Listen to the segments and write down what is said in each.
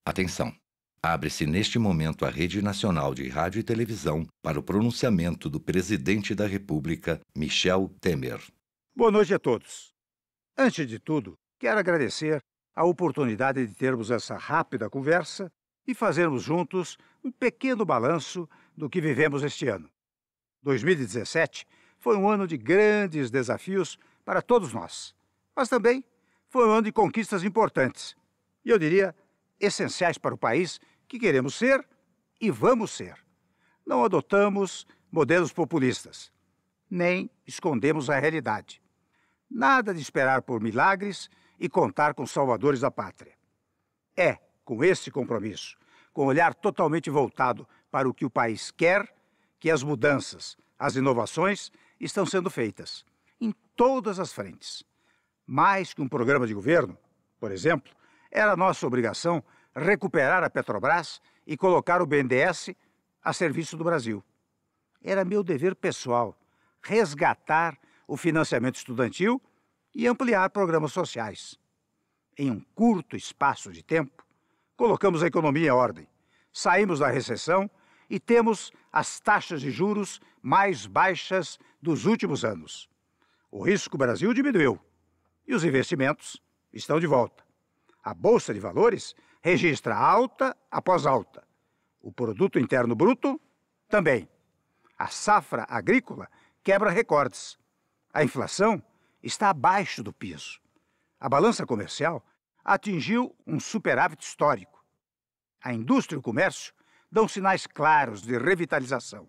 Atenção! Abre-se neste momento a Rede Nacional de Rádio e Televisão para o pronunciamento do Presidente da República, Michel Temer. Boa noite a todos. Antes de tudo, quero agradecer a oportunidade de termos essa rápida conversa e fazermos juntos um pequeno balanço do que vivemos este ano. 2017 foi um ano de grandes desafios para todos nós, mas também foi um ano de conquistas importantes e, eu diria, essenciais para o país que queremos ser e vamos ser. Não adotamos modelos populistas, nem escondemos a realidade. Nada de esperar por milagres e contar com salvadores da pátria. É com esse compromisso, com o olhar totalmente voltado para o que o país quer, que as mudanças, as inovações estão sendo feitas, em todas as frentes. Mais que um programa de governo, por exemplo, era nossa obrigação recuperar a Petrobras e colocar o BNDES a serviço do Brasil. Era meu dever pessoal resgatar o financiamento estudantil e ampliar programas sociais. Em um curto espaço de tempo, colocamos a economia em ordem, saímos da recessão e temos as taxas de juros mais baixas dos últimos anos. O risco Brasil diminuiu e os investimentos estão de volta. A Bolsa de Valores registra alta após alta. O Produto Interno Bruto também. A safra agrícola quebra recordes. A inflação está abaixo do piso. A balança comercial atingiu um superávit histórico. A indústria e o comércio dão sinais claros de revitalização.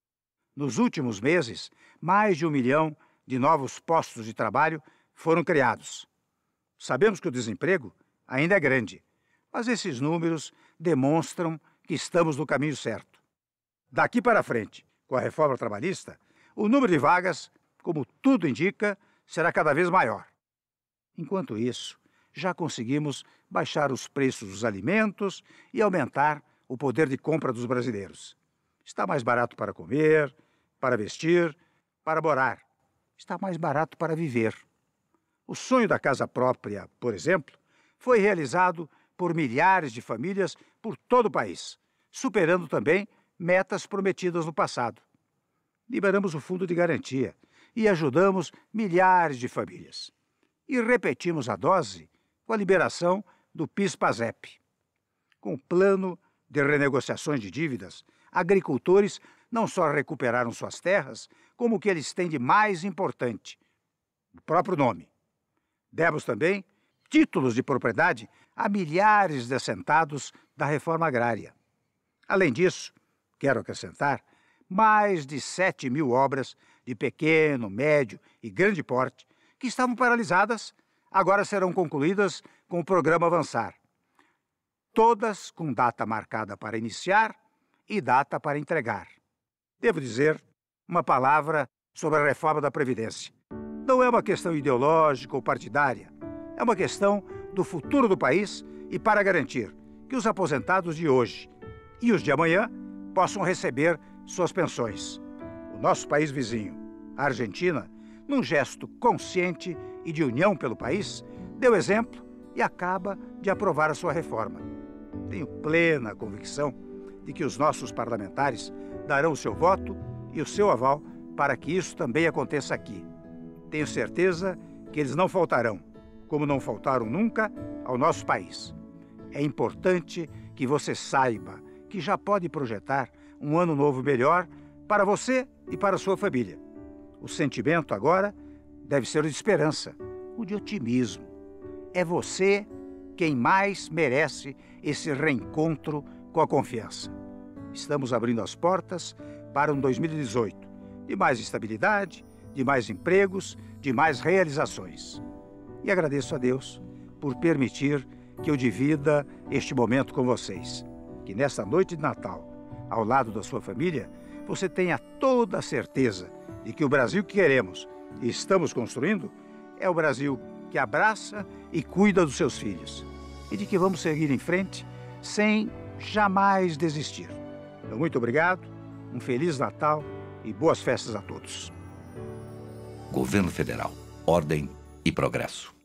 Nos últimos meses, mais de 1 milhão de novos postos de trabalho foram criados. Sabemos que o desemprego ainda é grande, mas esses números demonstram que estamos no caminho certo. Daqui para frente, com a reforma trabalhista, o número de vagas, como tudo indica, será cada vez maior. Enquanto isso, já conseguimos baixar os preços dos alimentos e aumentar o poder de compra dos brasileiros. Está mais barato para comer, para vestir, para morar. Está mais barato para viver. O sonho da casa própria, por exemplo, foi realizado por milhares de famílias por todo o país, superando também metas prometidas no passado. Liberamos o fundo de garantia e ajudamos milhares de famílias. E repetimos a dose com a liberação do PIS/PASEP. Com o plano de renegociações de dívidas, agricultores não só recuperaram suas terras, como o que eles têm de mais importante, o próprio nome. Demos também títulos de propriedade a milhares de assentados da reforma agrária. Além disso, quero acrescentar, mais de 7.000 obras de pequeno, médio e grande porte que estavam paralisadas, agora serão concluídas com o programa Avançar. Todas com data marcada para iniciar e data para entregar. Devo dizer uma palavra sobre a reforma da Previdência. Não é uma questão ideológica ou partidária. É uma questão do futuro do país e para garantir que os aposentados de hoje e os de amanhã possam receber suas pensões. O nosso país vizinho, a Argentina, num gesto consciente e de união pelo país, deu exemplo e acaba de aprovar a sua reforma. Tenho plena convicção de que os nossos parlamentares darão o seu voto e o seu aval para que isso também aconteça aqui. Tenho certeza que eles não faltarão, como não faltaram nunca ao nosso país. É importante que você saiba que já pode projetar um ano novo melhor para você e para a sua família. O sentimento agora deve ser o de esperança, o de otimismo. É você quem mais merece esse reencontro com a confiança. Estamos abrindo as portas para um 2018 de mais estabilidade, de mais empregos, de mais realizações. E agradeço a Deus por permitir que eu divida este momento com vocês. Que nesta noite de Natal, ao lado da sua família, você tenha toda a certeza de que o Brasil que queremos e estamos construindo é o Brasil que abraça e cuida dos seus filhos. E de que vamos seguir em frente sem jamais desistir. Então, muito obrigado, um Feliz Natal e boas festas a todos. Governo Federal. Ordem e progresso.